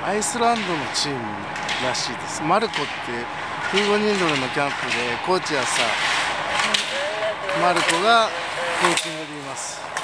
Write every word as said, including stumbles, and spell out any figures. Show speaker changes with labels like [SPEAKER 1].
[SPEAKER 1] アイスランドのチームらしいです。マルコってフーゴニンドルのキャンプでコーチやさマルコがコーチングでいます。